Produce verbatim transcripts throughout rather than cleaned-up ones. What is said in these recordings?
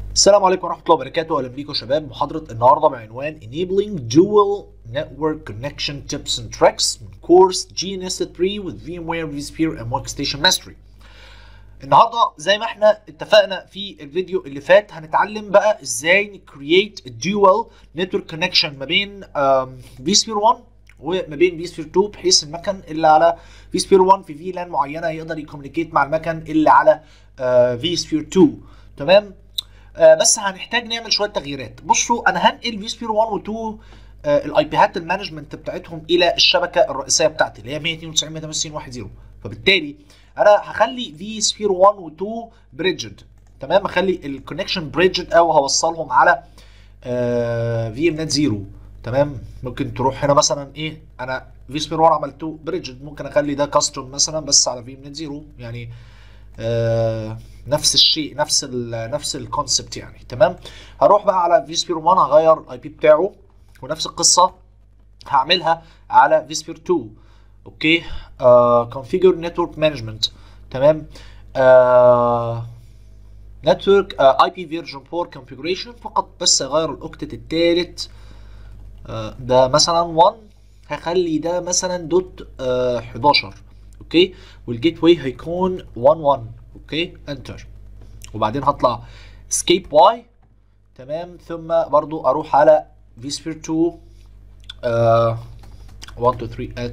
السلام عليكم ورحمة الله وبركاته، أهلا بيكم شباب. محاضرة النهاردة بعنوان Enabling Dual Network Connection Tips and Tricks من كورس جي نستد ثري with VMware vSphere and Workstation Mastery. النهاردة زي ما احنا اتفقنا في الفيديو اللي فات هنتعلم بقى ازاي نكرييت Dual Network Connection ما بين vSphere واحد وما بين vSphere اتنين، بحيث المكن اللي على vSphere واحد في في لان معينة يقدر يكوميونيكيت مع المكن اللي على vSphere اتنين. تمام؟ آه بس هنحتاج نعمل شويه تغييرات. بصوا، انا هنقل vSphere واحد و اتنين آه الاي بيهات المانجمنت بتاعتهم الى الشبكه الرئيسيه بتاعتي اللي هي مية واتنين وتسعين نقطة مية وتمانية وستين نقطة واحد صفر، فبالتالي انا هخلي vSphere واحد و اتنين بريدجد. تمام، هخلي الكونكشن بريدجد او هوصلهم على آه في ام نت صفر. تمام، ممكن تروح هنا مثلا ايه، انا vSphere واحد عملته بريدجد، ممكن اخلي ده كاستم مثلا بس على في ام نت صفر، يعني آه نفس الشيء، نفس ال نفس الكونسبت يعني. تمام، هروح بقى على vSphere واحد هغير الاي بي بتاعه، ونفس القصه هعملها على vSphere اتنين. اوكي، آه configure network management. تمام، آه network آه اي بي version اربعة configuration فقط، بس هغير الاوكتت الثالث آه ده مثلا واحد، هخلي ده مثلا دوت آه حداشر. اوكي، والجيت واي هيكون واحد واحد. اوكي، انتر، وبعدين هطلع اسكيب واي. تمام، ثم برضو اروح على vSphere اتنين آه واحد اتنين تلاتة اد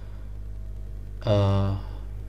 آه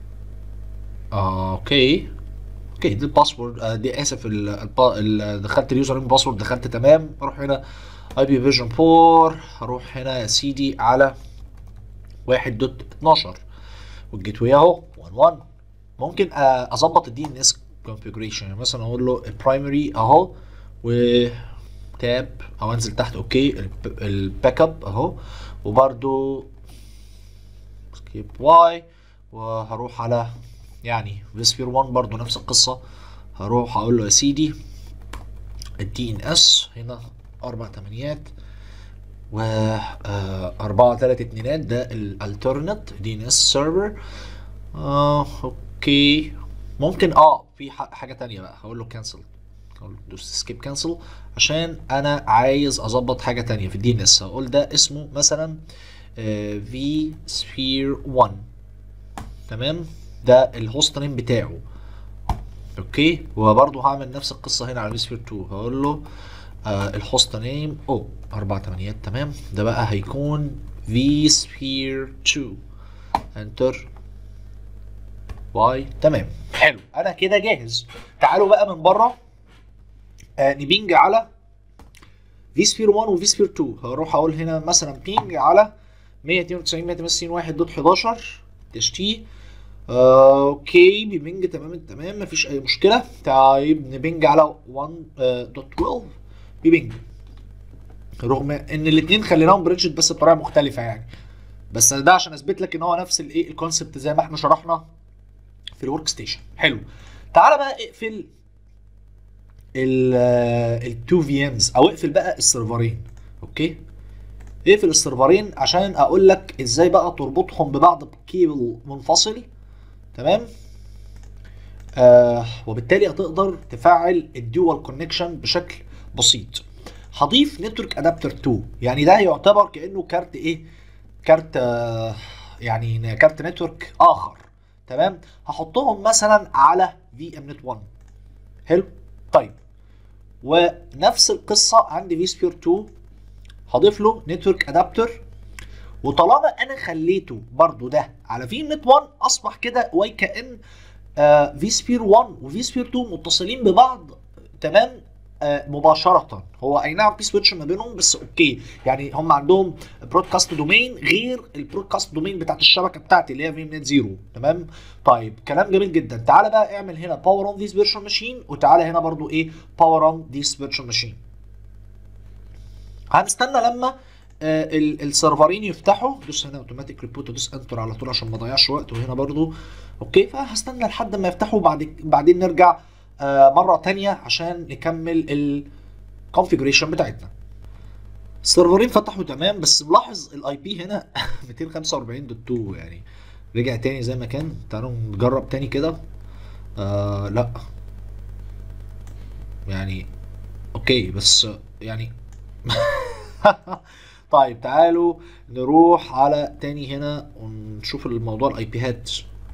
آه اوكي اوكي دي الباسورد، آه دي اسف ال ال دخلت اليوزر نيم باسورد، دخلت تمام. اروح هنا اي بي فيرجن اربعة، هروح هنا يا سيدي على واحد دوت اتناشر، والجيت واي اهو واحد واحد. ممكن اظبط الدي ان اس configuration، يعني مثلا اقول له البرايمري اهو، و تاب او انزل تحت. اوكي، الباك اب اهو، وبرده سكيب واي، وهروح على يعني vSphere واحد برضو نفس القصه. هروح اقول له يا سيدي الدي ان اس هنا اربع تمانيات و اربعة تلاتة اتنينات، ده الالترنت دي ان اس سيرفر. اه اوكي، ممكن اه في حاجه تانية بقى، هقول له كانسل، هقول له دوس سكيب كانسل عشان انا عايز اظبط حاجه تانية في الدي ان اس. هقول ده اسمه مثلا في سفير واحد. تمام، ده الهوست نيم بتاعه. اوكي، وبرضه هعمل نفس القصه هنا على vSphere اتنين، هقول له آه الهوست نيم او اربع تمانيات. تمام، ده بقى هيكون vSphere اتنين، انتر واي. تمام، حلو، انا كده جاهز. تعالوا بقى من بره آه نبينج على vSphere واحد و vSphere اتنين. هروح اقول هنا مثلا بينج على مية واتنين وتسعين نقطة مية وتمانية وستين واحد دوت حداشر تي تي. آه اوكي، بيبنج تمام تمام، مفيش اي مشكله. طيب نبنج على واحد دوت اتناشر بيبنج، رغم ان الاثنين خليناهم بريدجت بس بطريقه مختلفه يعني، بس ده عشان اثبت لك ان هو نفس الايه الكونسبت زي ما احنا شرحنا في الورك ستيشن. حلو، تعالى بقى اقفل التو في امز، او اقفل بقى السيرفرين. اوكي، اقفل السيرفرين عشان اقول لك ازاي بقى تربطهم ببعض بكيبل منفصل. تمام، آه وبالتالي هتقدر تفعل الدول كونكشن بشكل بسيط. هضيف نتورك ادابتر اتنين، يعني ده يعتبر كانه كارت ايه، كارت آه يعني كارت نتورك اخر. تمام، هحطهم مثلا على في ام نت واحد. حلو، طيب، ونفس القصه عندي vSphere اتنين هضيف له نتورك ادابتر، وطالما انا خليته برضو ده على في ام نت واحد اصبح كده وكأن آه vSphere واحد و vSphere اتنين متصلين ببعض. تمام، آه مباشرة. هو اي نعم في سويتش ما بينهم بس اوكي، يعني هم عندهم برودكاست دومين غير البرودكاست دومين بتاعت الشبكة بتاعتي اللي هي في ام نت صفر. تمام، طيب كلام جميل جدا. تعالى بقى اعمل هنا باور اون ذيس فيرتشوال ماشين، وتعالى هنا برضو ايه باور اون ذيس فيرتشوال ماشين. هنستنى لما آه السيرفرين يفتحوا. دوس هنا اوتوماتيك ريبوت ودوس انتر على طول عشان ما اضيعش وقت، وهنا برضو اوكي. فهستنى لحد ما يفتحوا، بعد بعدين نرجع آه مره ثانيه عشان نكمل الكونفيجريشن بتاعتنا. السيرفرين فتحوا تمام، بس ملاحظ الاي بي هنا ميتين وخمسة واربعين دوت اتنين، يعني رجع تاني زي ما كان. تعالوا نجرب تاني كده. آه لا، يعني اوكي بس يعني طيب تعالوا نروح على تاني هنا ونشوف الموضوع الاي بيهات.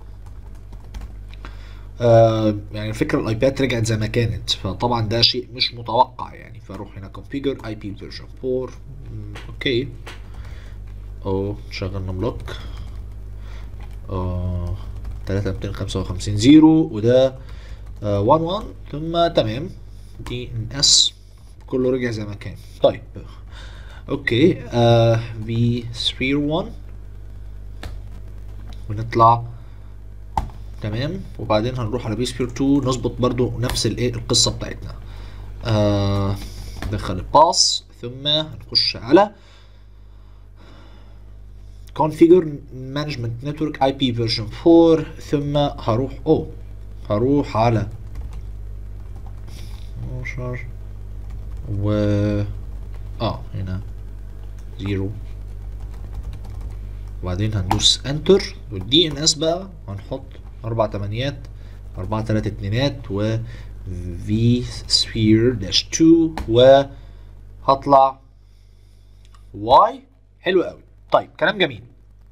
آه يعني الفكره الاي بيات رجعت زي ما كانت، فطبعا ده شيء مش متوقع يعني. فاروح هنا configure اي بي version فور. اوكي او شغل نملك اه تلاتة ميتين وخمسة وخمسين زيرو وده آه واحد واحد ثم تمام دي ان اس كله رجع زي ما كان. طيب اوكي آه في سفير واحد ونطلع تمام، وبعدين هنروح على في سفير اتنين نظبط برضو نفس الايه القصه بتاعتنا. آه ندخل الباس ثم هنخش على configure management network اي بي version فور ثم هروح او هروح على اتناشر و اه هنا زيرو وبعدين هندوس انتر والدي ان اس بقى هنحط اربع تمانيات اربعة تلاتة اتنينات و في سفير داش اتنين وهطلع واي. حلو قوي. طيب كلام جميل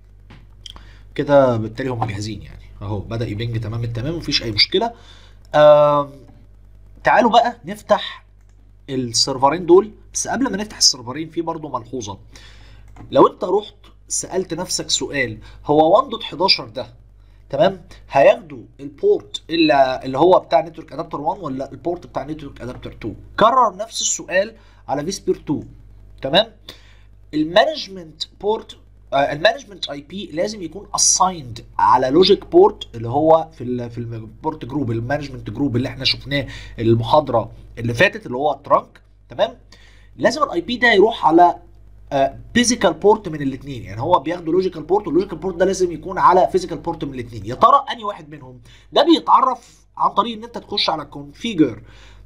كده، بالتالي هم جاهزين يعني اهو بدأ يبنج تمام التمام مفيش اي مشكله. آم تعالوا بقى نفتح السيرفرين دول. بس قبل ما نفتح السيرفرين في برضه ملحوظه. لو انت رحت سالت نفسك سؤال هو واحد دوت حداشر ده تمام هياخدوا البورت اللي, اللي هو بتاع نتورك ادابتر واحد ولا البورت بتاع نتورك ادابتر اتنين، كرر نفس السؤال على في سبير اتنين تمام. المانجمنت بورت المانجمنت اي بي لازم يكون اسايند على لوجيك بورت اللي هو في ال في البورت جروب المانجمنت جروب اللي احنا شفناه المحاضره اللي فاتت اللي هو ترانك تمام. لازم الاي بي ده يروح على فيزيكال بورت من الاثنين، يعني هو بياخدوا لوجيكال بورت واللوجيكال بورت ده لازم يكون على فيزيكال بورت من الاثنين. يا ترى انهي واحد منهم؟ ده بيتعرف عن طريق ان انت تخش على كونفيجر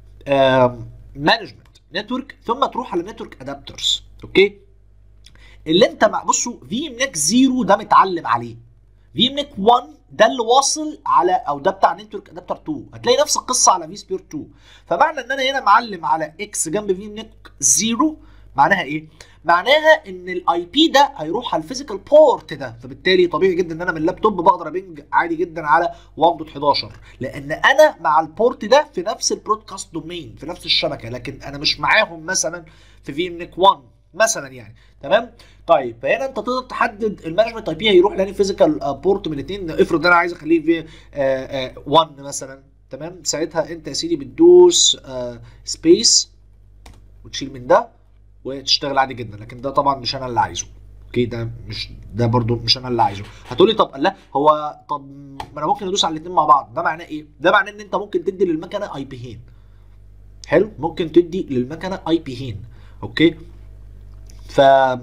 مانجمنت نتورك ثم تروح على نتورك ادابترز. اوكي اللي انت مع بصوا في منك صفر ده متعلم عليه، في منك واحد ده اللي واصل على او ده بتاع نتورك ادابتر اتنين، هتلاقي نفس القصه على في سبير اتنين. فمعنى ان انا هنا معلم على اكس جنب في منك صفر معناها ايه؟ معناها ان الاي بي ده هيروح على الفيزيكال بورت ده، فبالتالي طبيعي جدا ان انا من اللابتوب بقدر ابنج عادي جدا على واحد دوت حداشر لان انا مع البورت ده في نفس البرودكاست دومين في نفس الشبكه، لكن انا مش معاهم مثلا في في منك واحد مثلا يعني تمام. طيب فهنا انت تقدر تحدد المانجمنت اي بي هيروح لاني فيزيكال بورت من الاثنين. افرض انا عايز اخليه في واحد مثلا تمام، ساعتها انت يا سيدي بتدوس سبيس وتشيل من ده وتشتغل عادي جدا، لكن ده طبعا مش انا اللي عايزه. اوكي ده مش ده برضو مش انا اللي عايزه. هتقولي طب لا هو طب ما انا ممكن ادوس على الاثنين مع بعض. ده معناه ايه؟ ده معناه ان انت ممكن تدي للمكنه اي بيين. حلو ممكن تدي للمكنه اي بيين. اوكي ف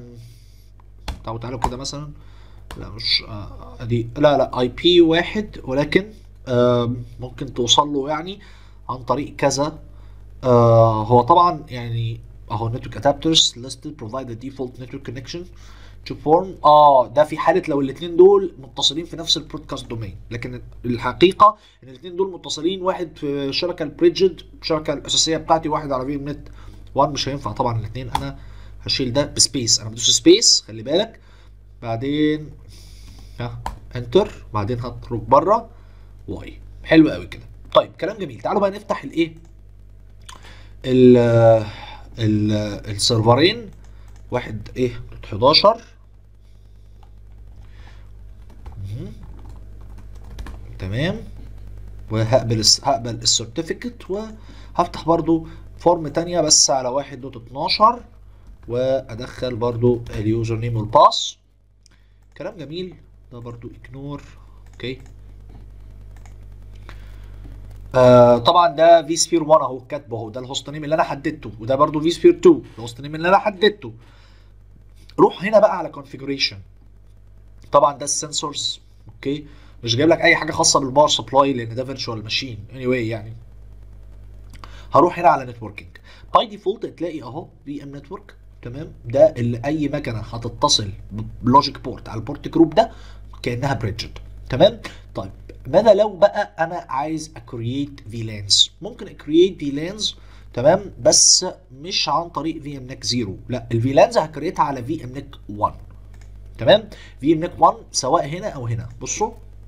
طب تعالوا كده مثلا لا مش آه ادي لا لا اي بي واحد ولكن آه ممكن توصل له يعني عن طريق كذا. آه هو طبعا يعني اهو network adapters listed provide the default network connection to form اه ده في حاله لو الاثنين دول متصلين في نفس البرودكاست دومين، لكن الحقيقه ان الاثنين دول متصلين واحد في الشبكه البريدجد الشبكه الاساسيه بتاعتي واحد على في نت واحد مش هينفع طبعا الاثنين. انا هشيل ده بسبيس، انا بدوس سبيس خلي بالك بعدين ها انتر بعدين هخرج بره واي. حلو قوي كده. طيب كلام جميل. تعالوا بقى نفتح الايه ال ال السيرفرين واحد ايه حداشر تمام، وهقبل هقبل السيرتيفيكت وهفتح برضو فورم تانية بس على واحد دوت اتناشر وادخل برضو اليوزر نيم والباس. كلام جميل. ده برضو اجنور. اوكي آه طبعا ده في سفير واحد اهو كاتبه اهو، ده الهوست نيم اللي انا حددته، وده برضو في سفير اتنين الهوست نيم اللي انا حددته. روح هنا بقى على كونفيجريشن. طبعا ده السنسورز. اوكي مش جايب لك اي حاجه خاصه بالباور سبلاي لان ده فيرتشوال ماشين اني واي يعني. هروح هنا على نتوركينج. باي ديفولت هتلاقي اهو بي ام نتورك تمام، ده اللي اي مكنه هتتصل بلوجيك بورت على البورت جروب ده كانها بريدجد تمام. طيب ماذا لو بقى انا عايز اكرييت فيلانز؟ ممكن اكرييت فيلانز تمام، بس مش عن طريق في ام نيك صفر، لا الفيلانز هكريتها على في ام نيك واحد. تمام، في ام نيك واحد سواء هنا او هنا. بصوا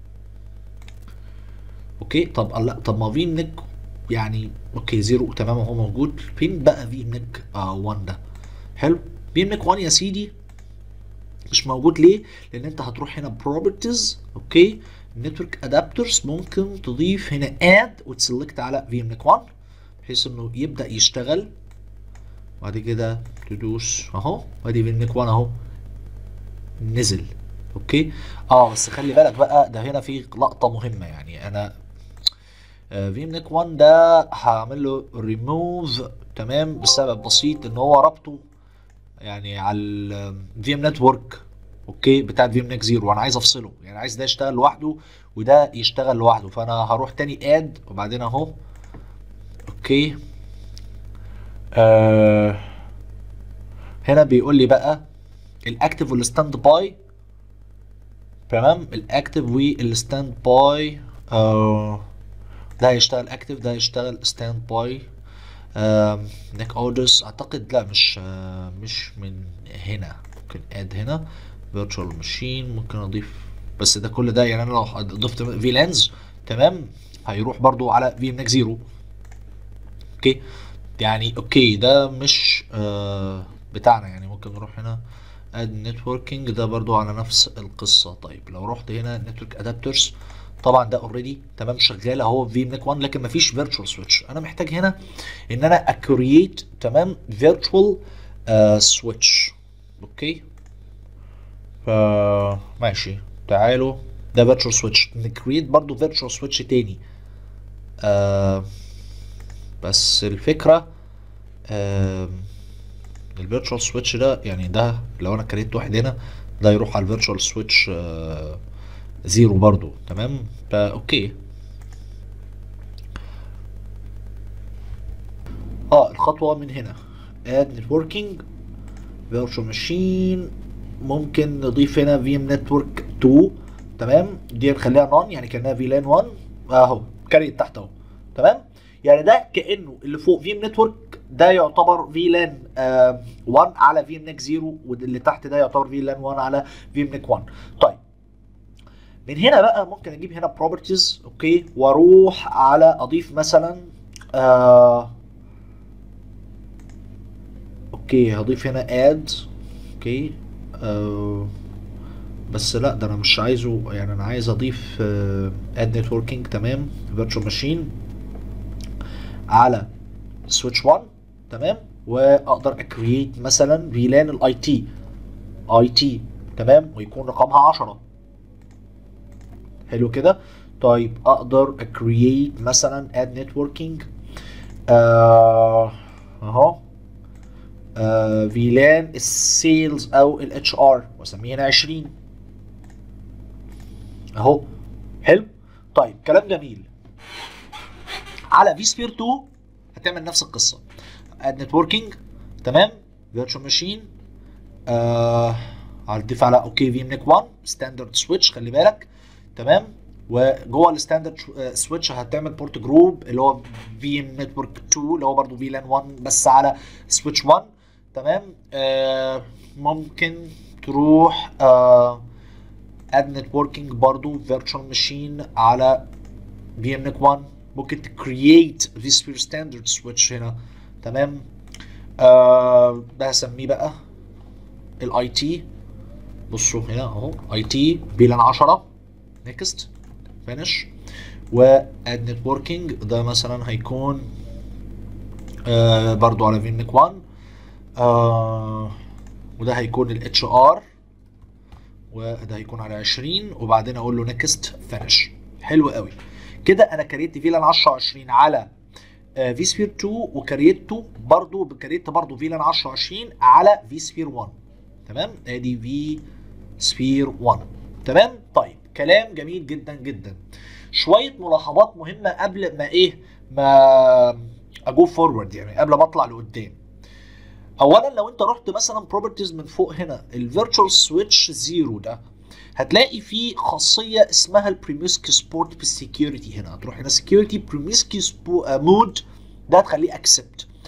اوكي، طب لا طب ما في ام نيك يعني اوكي صفر تمام اهو موجود. فين بقى في ام نيك واحد ده؟ حلو، في ام نيك واحد يا سيدي مش موجود ليه؟ لان انت هتروح هنا بروبرتيز، اوكي، نتورك ادابترز، ممكن تضيف هنا اد وتسلكت على في ام نيك واحد بحيث انه يبدا يشتغل. بعد كده تدوس اهو، وادي في ام نيك واحد اهو نزل. اوكي، اه بس خلي بالك بقى، ده هنا في لقطه مهمه. يعني انا في ام نيك واحد ده هعمل له ريموف، تمام، بسبب بسيط ان هو ربطه يعني على الفي ام نتورك، اوكي، بتاع في ام نيك صفر، وانا عايز افصله، يعني عايز ده يشتغل لوحده وده يشتغل لوحده. فانا هروح تاني اد وبعدين اهو اوكي. آه هنا بيقول لي بقى الاكتف والستاند باي. تمام، الاكتف والستاند باي، آه ده هيشتغل اكتف، ده هيشتغل ستاند باي. نيك اوردرز اعتقد لا، مش آه مش من هنا. ممكن اد هنا فيرتشوال ماشين، ممكن اضيف، بس ده كل ده يعني انا لو ضفت في لانز تمام هيروح برضو على في ام نيك صفر. اوكي، يعني اوكي ده مش آه بتاعنا، يعني ممكن نروح هنا اد نتوركينج، ده برضو على نفس القصه. طيب لو رحت هنا نتورك ادابترز، طبعا ده اوريدي تمام شغال اهو في ام نيك واحد، لكن مفيش فيرتشوال سويتش. انا محتاج هنا ان انا اكرييت تمام فيرتشوال سويتش. اوكي، ف ماشي، تعالوا ده فيرتشوال سويتش، نكريت برضو فيرتشوال سويتش تاني. آه بس الفكره آه الفيرتشوال سويتش ده، يعني ده لو انا كريت واحد هنا ده يروح على الفيرتشوال سويتش آه زيرو برضو. تمام، فا اوكي. اه الخطوه من هنا اد نتوركينج فيرتشوال ماشين، ممكن نضيف هنا في ام نتورك اتنين. تمام، دي نخليها نون يعني كانها في لان واحد اهو كاريت تحت اهو. تمام، يعني ده كانه اللي فوق في ام نتورك ده يعتبر في لان آه واحد على في ام نيك صفر، واللي تحت ده يعتبر في لان واحد على في ام نيك واحد. طيب من هنا بقى ممكن اجيب هنا بروبرتيز، اوكي، واروح على اضيف مثلا آه اوكي هضيف هنا اد، اوكي آه بس لا ده انا مش عايزه، يعني انا عايز اضيف اد نتوركينج تمام فيرتشوال ماشين على سويتش واحد. تمام، واقدر اكرييت مثلا فيلان الاي تي اي تي تمام، ويكون رقمها عشرة. حلو كده. طيب اقدر اكرييت مثلا اد نتوركينج آه اهو آه فيلان السيلز او الاتش ار واسميه هنا عشرين اهو. حلو، طيب كلام جميل. على في سبير اتنين هتعمل نفس القصه، اد نتوركينج تمام فيرتشوال ماشين آه هتضيف على اوكي في ام نيك واحد ستاندرد سويتش، خلي بالك. تمام، وجوه الستاندرد سويتش هتعمل بورت جروب اللي هو في ام نتورك اتنين اللي هو برضه في لان واحد بس على سويتش واحد. تمام، آه ممكن تروح آه اد نتوركينج برضه فيرتشوال ماشين على في ام نيك واحد، ممكن تكرييت في سبير ستاندرد سويتش هنا. تمام، آه ده هسميه بقى الاي تي. بصوا هنا اهو اي تي بيلان عشرة نيكست فينش. واد نتوركينج ده مثلا هيكون آه برضو على في ام نيك واحد آه وده هيكون الاتش ار، وده هيكون على عشرين، وبعدين اقول له نيكست فينش. حلو قوي كده، انا كريت فيلان عشرة عشرين على في سبير اتنين، وكريته برضو كريت برضو فيلان عشرة عشرين على في سبير واحد. تمام، ادي في سبير واحد. تمام، طيب كلام جميل جدا جدا. شويه ملاحظات مهمه قبل ما ايه ما اجو فورورد، يعني قبل ما اطلع لقدام. اولا لو انت رحت مثلا بروبرتيز من فوق هنا الفيرتشوال سويتش زيرو ده، هتلاقي فيه خاصيه اسمها البريميسكي سبورت بالسكيورتي. هنا هتروح هنا سكيورتي بريميسكي مود، ده هتخليه اكسبت.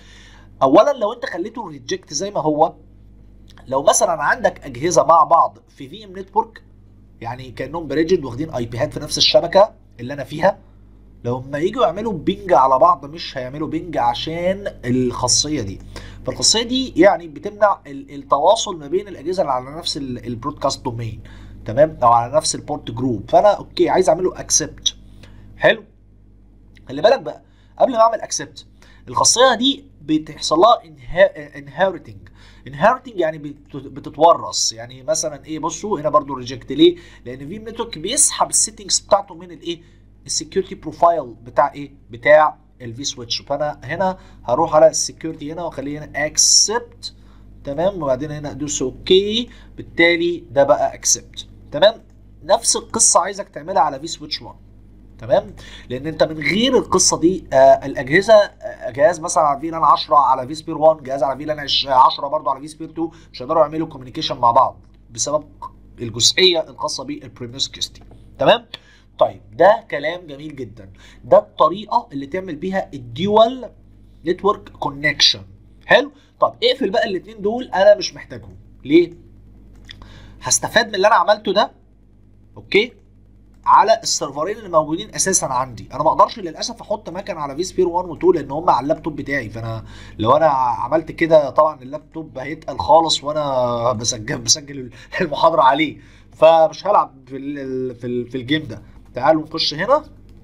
اولا لو انت خليته ريجكت زي ما هو، لو مثلا عندك اجهزه مع بعض في في ام نتورك، يعني كانهم بريدجد واخدين اي بيهات في نفس الشبكه اللي انا فيها، لما يجوا يعملوا بينج على بعض مش هيعملوا بينج عشان الخاصيه دي. فالخاصيه دي يعني بتمنع التواصل ما بين الاجهزه اللي على نفس البرودكاست دومين، تمام، او على نفس البورت جروب. فانا اوكي عايز اعمله اكسبت. حلو. خلي بالك بقى قبل ما اعمل اكسبت، الخاصيه دي بتحصل لها انهيرتنج. انهيرتنج يعني بتتورث. يعني مثلا ايه، بصوا هنا برضو ريجكت. ليه؟ لان في نتورك بيسحب السيتنجز بتاعته من الايه، السكيورتي بروفايل بتاع ايه، بتاع الفي سويتش. فانا هنا هروح على السكيورتي هنا واخليه هنا اكسبت، تمام، وبعدين هنا ادوس اوكي، بالتالي ده بقى اكسبت. تمام. نفس القصه عايزك تعملها على في سويتش واحد، تمام، لان انت من غير القصه دي آه الاجهزه، آه جهاز مثلا على فيلان عشرة على في سبير واحد، جهاز على فيلان عشرة برضه على في سبير اتنين، مش هيقدروا يعملوا كوميونيكيشن مع بعض بسبب الجزئيه الخاصه بالبريمسكستي. تمام. طيب ده كلام جميل جدا. ده الطريقه اللي تعمل بيها الديوال نتورك كونكشن. حلو. طب اقفل بقى الاثنين دول، انا مش محتاجهم. ليه؟ هستفاد من اللي انا عملته ده، اوكي، على السيرفرين اللي موجودين اساسا عندي. انا ما اقدرش للاسف احط مكن على في سبير واحد و اتنين لان هم على اللابتوب بتاعي. فانا لو انا عملت كده طبعا اللابتوب هيتقل خالص وانا بسجل بسجل المحاضره عليه، فمش هلعب في ال في, ال في الجيم ده. تعالوا نخش هنا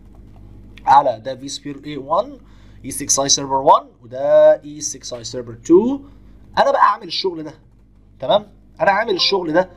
على ده في سبير اي واحد اي ستة اي سيرفر واحد، وده اي ستة اي سيرفر اتنين. انا بقى عامل الشغل ده، تمام، انا عامل الشغل ده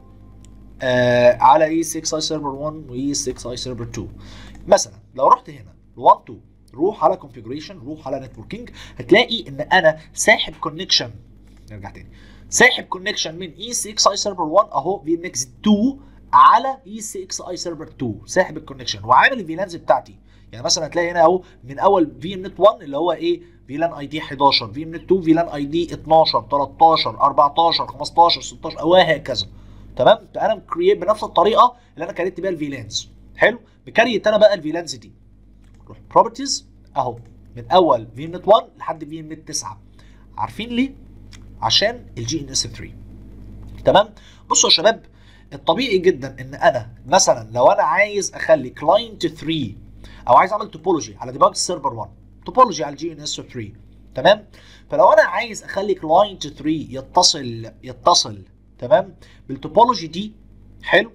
آه على اي ستة اي سيرفر واحد و اي ستة اي سيرفر اتنين. مثلا لو رحت هنا واحد اتنين، روح على كونفيجريشن، روح على نتوركينج، هتلاقي ان انا ساحب كونكشن. نرجع تاني، ساحب كونكشن من اي ستة اي سيرفر واحد اهو في ام اكس اتنين على اي ستة اي سيرفر اتنين، ساحب الكونكشن وعامل الفيلانز بتاعتي. يعني مثلا هتلاقي هنا اهو من اول في ام نت واحد اللي هو ايه، فيلان اي دي حداشر، في ام نت اتنين فيلان اي دي اتناشر تلتاشر اربعتاشر خمستاشر ستاشر وهكذا. تمام. انا مكريت بنفس الطريقه اللي انا كريت بيها الفيلانز. حلو. بكريت انا بقى الفيلانز دي، روح بروبرتيز اهو من اول في ام نت واحد لحد في ام نت تسعة. عارفين ليه؟ عشان الجي ان اس تلاتة. تمام. بصوا يا شباب، الطبيعي جدا ان انا مثلا لو انا عايز اخلي كلاينت تلاتة او عايز اعمل توبولوجي على ديباج سيرفر واحد، توبولوجي على الجي ان اس تلاتة، تمام، فلو انا عايز اخلي كلاينت تلاتة يتصل يتصل تمام بالتوبولوجي دي، حلو،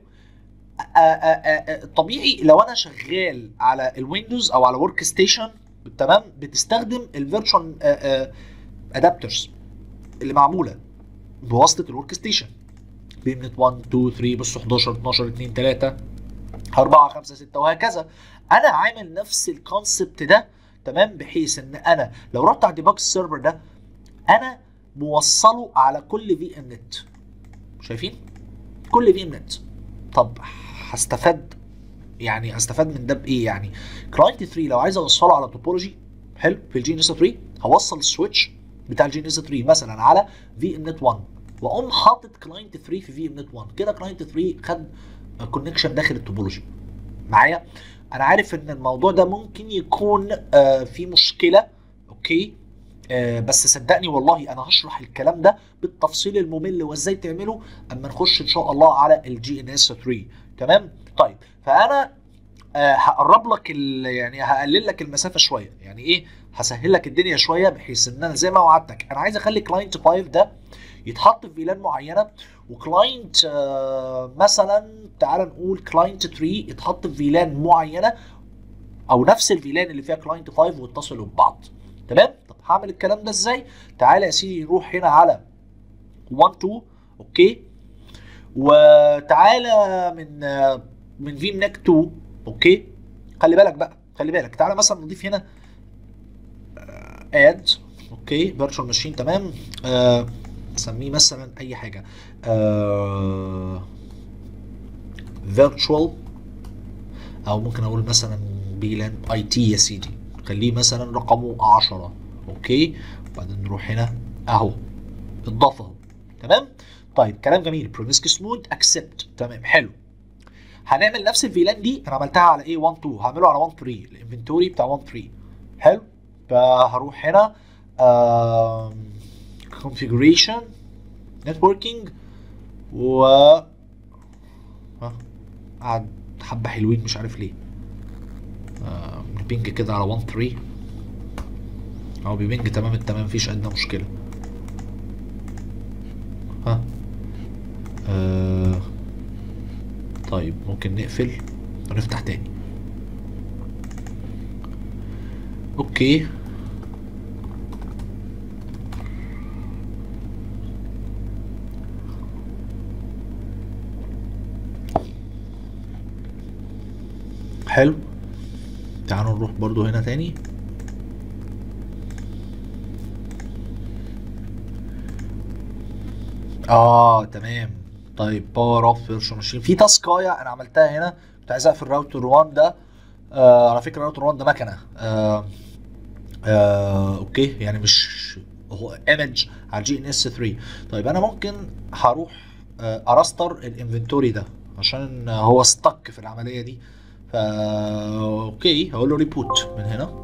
الطبيعي لو انا شغال على الويندوز او على ورك ستيشن، تمام، بتستخدم الفيرتشوال ادابترز اللي معموله بواسطه الورك ستيشن، بي ام نت واحد اتنين تلاتة، بصوا حداشر اتناشر اتنين تلاتة اربعة خمسة ستة وهكذا. انا عامل نفس الكونسبت ده، تمام، بحيث ان انا لو رحت على ديباج السيرفر ده انا موصله على كل في ام نت. شايفين؟ كل في ام نت. طب هستفاد يعني هستفاد من ده بايه؟ يعني كلاينت تلاتة لو عايز اوصله على توبولوجي حلو في الجي ان اس تلاتة، هوصل السويتش بتاع الجي ان اس تلاتة مثلا على في ام نت واحد، واقوم حاطط كلاينت تلاتة في في ام نت واحد. كده كلاينت تلاتة خد كونكشن داخل التوبولوجي معايا. انا عارف ان الموضوع ده ممكن يكون آه في مشكله، اوكي، آه بس صدقني والله انا هشرح الكلام ده بالتفصيل الممل وازاي تعمله اما نخش ان شاء الله على الجي ان اس تلاتة. تمام. طيب فانا آه هقرب لك يعني هقلل لك المسافه شويه، يعني ايه، هسهل لك الدنيا شويه بحيث ان انا زي ما وعدتك انا عايز اخلي كلاينت خمسة ده يتحط في فيلان معينه، وكلاينت آه مثلا تعال نقول كلاينت تلاتة يتحط في فيلان معينه او نفس الفيلان اللي فيها كلاينت خمسة واتصلوا ببعض. تمام. طب هعمل الكلام ده ازاي؟ تعالى يا سيدي نروح هنا على واحد اتنين، اوكي، وتعالى من آه من في منك اتنين، اوكي، خلي بالك بقى، خلي بالك، تعالى مثلا نضيف هنا اد، اوكي، فيرتشوال ماشين، تمام، آه نسميه مثلا اي حاجه، آه فيرتشوال، او ممكن اقول مثلا بيلان اي تي يا سيدي، خليه مثلا رقمه عشرة، اوكي، وبعدين نروح هنا اهو اضافه اهو. تمام. طيب كلام جميل، بروميسكس مود اكسبت، تمام، حلو. هنعمل نفس الفيلان دي انا عملتها على ايه واحد اتنين، هعمله على واحد تلاتة، الانفنتوري بتاع واحد تلاتة، حلو. فهروح هنا آه configuration networking و ها قعد حبة حلوين مش عارف ليه. آه بينج كده على واحد تلاتة او بيبنج تمام التمام مفيش ادنى مشكلة. ها آه طيب ممكن نقفل ونفتح تاني. اوكي حلو. تعالوا نروح برضو هنا تاني. اه تمام. طيب باور اوف فيرتشوال ماشين في تاسكايه انا عملتها هنا كنت عايز اقفل راوتر واحد ده. آه على فكره راوتر واحد ده مكنه. آه آه اوكي يعني مش هو ايمج على جي ان اس تلاتة. طيب انا ممكن هروح آه ارستر الانفنتوري ده عشان هو ستك في العمليه دي. فا اوكي هقول له ريبوت من هنا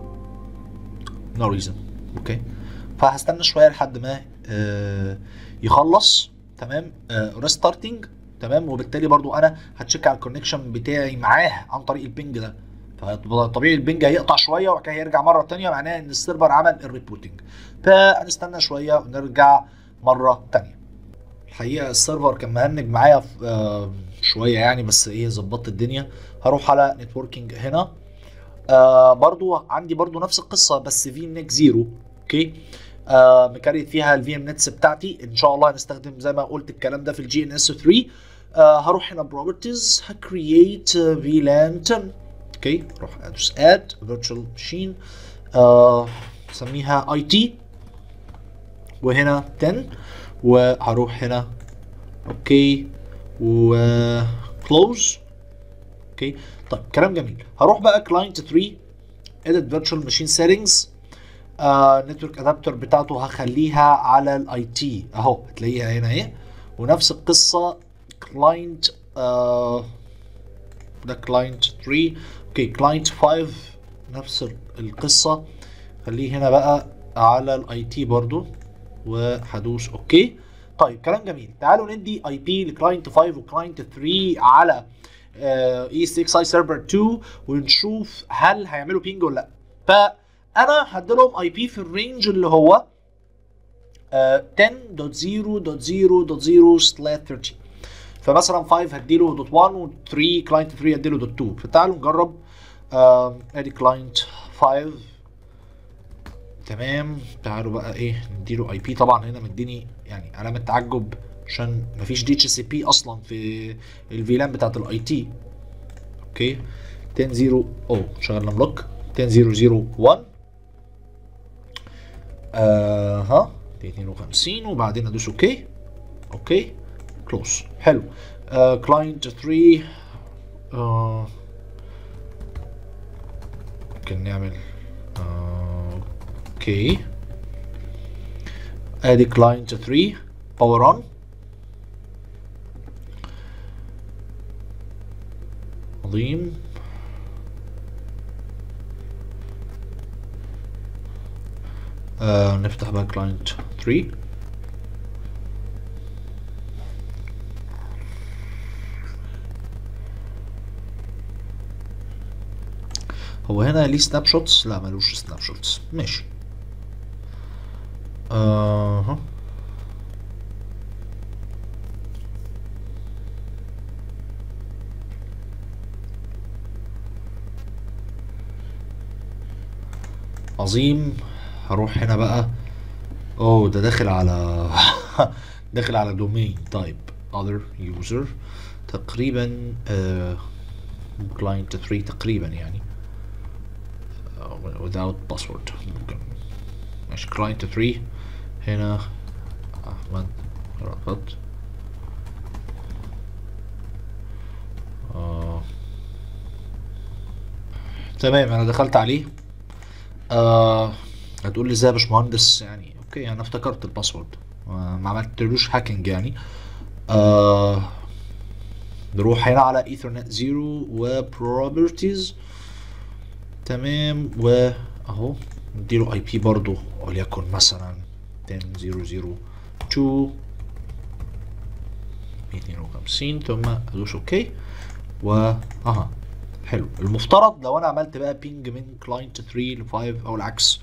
نو ريزن. اوكي فهستنى شويه لحد ما آه يخلص. تمام آه ريستارتنج. تمام وبالتالي برضو انا هتشيك على الكونكشن بتاعي معاه عن طريق البنج ده. فطبيعي البنج هيقطع شويه وبعد كده هيرجع مره ثانيه معناها ان السيرفر عمل الريبوتنج. فهنستنى شويه ونرجع مره ثانيه. الحقيقه السيرفر كان مهنج معايا آه شويه يعني بس ايه ظبطت الدنيا. هروح على نتوركينج هنا. آه برضو عندي برضو نفس القصه بس في نيك زيرو. اوكي آه مكريت فيها الفي ام نتس بتاعتي ان شاء الله هنستخدم زي ما قلت الكلام ده في الجي ان اس تلاتة. آه هروح هنا بروبرتيز هكرييت في لان عشرة. اوكي اروح ادوس اد فيرتشوال ماشين اسميها اي تي وهنا عشرة وهروح هنا اوكي و كلوز. اوكي طيب كلام جميل. هروح بقى كلاينت تلاتة edit virtual machine settings. نتورك ادابتر بتاعته هخليها على الاي تي اهو هتلاقيها هنا اهي. ونفس القصه كلاينت آه ده كلاينت تلاتة. اوكي كلاينت خمسة نفس القصه خليه هنا بقى على الاي تي برضو وهدوس اوكي. طيب كلام جميل. تعالوا ندي اي بي لكلاينت خمسة وكلاينت تلاتة على اي ستة اي سيرفر اتنين ونشوف هل هيعملوا بينج ولا لا. فانا هديلهم اي بي في الرينج اللي هو عشرة دوت صفر دوت صفر دوت صفر سلاش تلاتين. فمثلا خمسة هديله دوت واحد و3 كلاينت تلاتة هديله دوت اتنين. فتعالوا نجرب. آه ادي كلاينت خمسة تمام. تعالوا بقى ايه نديله اي بي. طبعا هنا مديني يعني علامه تعجب عشان مفيش دي اتش سي بي اصلا في الفيلان بتاعت الاي تي. اوكي عشرة صفر او شغلنا بلوك عشرة صفر صفر واحد آه ها اتنين وخمسين وبعدين ادوس اوكي. اوكي كلوز حلو. آه كلاينت تلاتة آه ممكن نعمل آه اوكي ادي كلاينت تلاتة باور اون. عظيم. آه نفتح بقى كلاينت تلاتة. هو هنا ليه سناب شوتس؟ لا ملوش سناب شوتس. ماشي. اها عظيم. هروح هنا بقى. اوه ده داخل على داخل على دومين. طيب other user تقريبا آه client تلاتة تقريبا يعني uh, without password. ممكن ماشي client تلاتة هنا احمد رفض. آه. تمام انا دخلت عليه. آه هتقول لي ازاي يا باشمهندس يعني. اوكي انا افتكرت الباسورد ما عملتلوش هاكينج يعني. آه نروح هنا على ايثرنت صفر وبروبرتيز. تمام واهو نديله اي بي برضو وليكن مثلا عشرة صفر صفر اتنين ميتين وخمسين، ثم ادوس اوكي و اها حلو. المفترض لو انا عملت بقى بينج من كلاينت تلاتة ل خمسة او العكس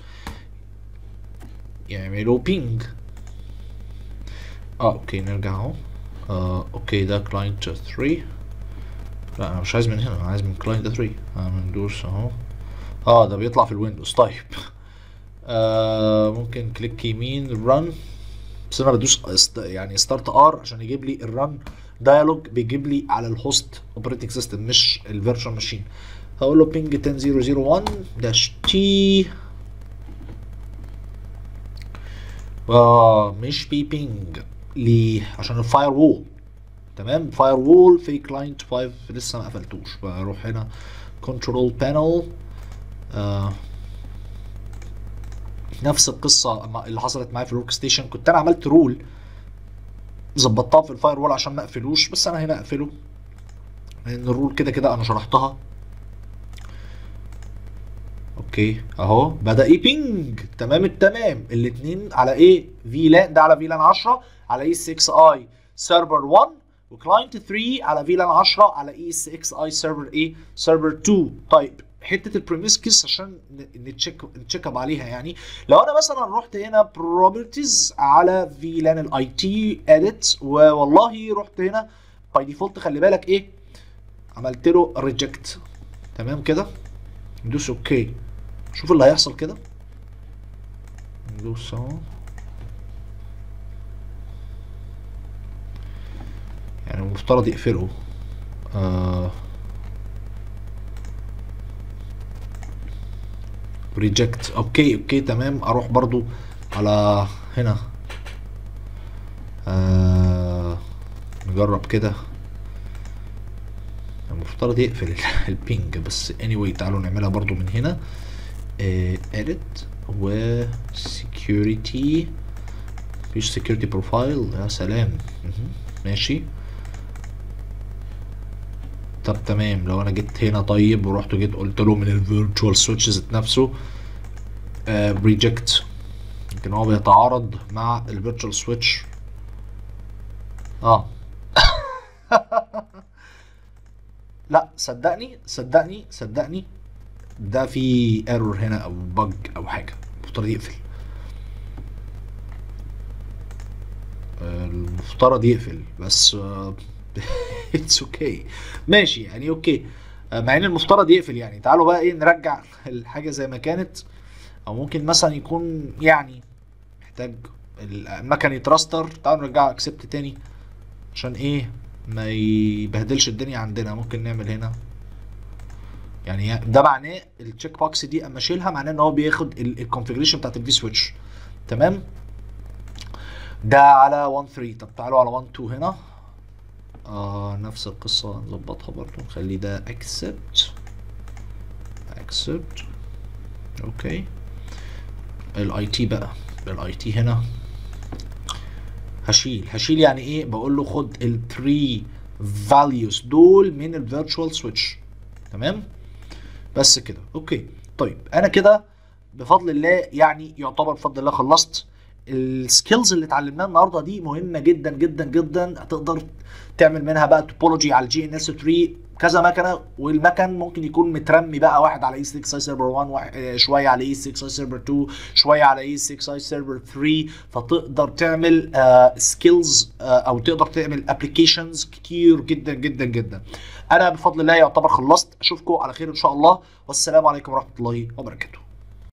يعملوا بينج. اه اوكي نرجع اهو. آه اوكي ده كلاينت تلاتة. لا انا مش عايز من هنا، انا عايز من كلاينت تلاتة. هندوس اهو. اه ده بيطلع في الويندوز. طيب آه ممكن كليك يمين رن، بس انا بدوس است... يعني ستارت ار عشان يجيب لي الرن دايلوج، بيجيب لي على الهوست اوبريتنج سيستم مش الفيرتشوال ماشين. هقول له بينج عشرة صفر صفر واحد داش تي. اه مش بي بينج ليه؟ عشان الفاير وول. تمام، فاير وول في كلاينت خمسة لسه ما قفلتوش. بروح هنا كنترول بانل. آه نفس القصه اللي حصلت معايا في الورك ستيشن، كنت انا عملت رول ظبطتها في الفاير وول عشان ما اقفلوش، بس انا هنا اقفله لان الرول كده كده انا شرحتها. اوكي اهو بدا ايه بينج. تمام التمام. الاثنين على ايه في لان، ده على في لان عشرة على اي اس اكس اي سيرفر واحد، وكلاينت تلاتة على في لان عشرة على اي اس اكس اي سيرفر ايه سيرفر اتنين. طيب حته البريميسكس عشان نتشيك نتشيك اب عليها. يعني لو انا مثلا رحت هنا بروبرتيز على في لان الاي تي اديت، والله رحت هنا باي ديفولت خلي بالك ايه عملت له ريجكت. تمام كده ندوس اوكي. شوف اللي هيحصل كده. ندوس اهو، يعني المفترض يقفله. آه ريجكت. اوكي اوكي تمام. اروح برضو على هنا. آه نجرب كده. المفترض يقفل البينج، بس anyway تعالوا نعملها برضو من هنا. آه edit و security. مفيش security profile. يا سلام. ماشي. طب تمام. لو انا جيت هنا طيب ورحت جيت قلت له من الفيرتشوال سويتشز نفسه ريجكت، uh, يمكن هو بيتعارض مع الفيرتشوال سويتش. اه لا صدقني صدقني صدقني ده في ايرور هنا او بج او حاجه، المفترض يقفل. المفترض يقفل بس اتس اوكي okay. ماشي يعني اوكي. مع ان المفترض يقفل يعني. تعالوا بقى ايه نرجع الحاجه زي ما كانت، او ممكن مثلا يكون يعني محتاج المكن يتراستر. تعالوا نرجع اكسبت تاني عشان ايه ما يبهدلش الدنيا عندنا. ممكن نعمل هنا يعني ده معناه التشيك بوكس دي اما اشيلها معناه ان هو بياخد الكونفيجريشن بتاعت الفي سويتش. تمام ده على واحد تلاتة. طب تعالوا على واحد اتنين هنا. آه نفس القصة نظبطها برضو، نخلي ده accept accept اوكي. الاي تي بقى، الاي تي هنا هشيل هشيل يعني ايه؟ بقول له خد ال ثلاثة values دول من الفيرتشوال سويتش. تمام بس كده اوكي. طيب انا كده بفضل الله يعني يعتبر بفضل الله خلصت. السكيلز اللي اتعلمناها النهارده دي مهمه جدا جدا جدا. هتقدر تعمل منها بقى توبولوجي على الجي ان اس تلاتة كذا مكنه، والمكن ممكن يكون مترمي بقى واحد على اي ستة اي سيرفر واحد، شويه على اي ستة اي سيرفر اتنين، شويه على اي ستة اي سيرفر تلاتة. فتقدر تعمل سكيلز uh, uh, او تقدر تعمل ابلكيشنز كتير جدا جدا جدا. انا بفضل الله يعتبر خلصت. اشوفكم على خير ان شاء الله، والسلام عليكم ورحمه الله وبركاته.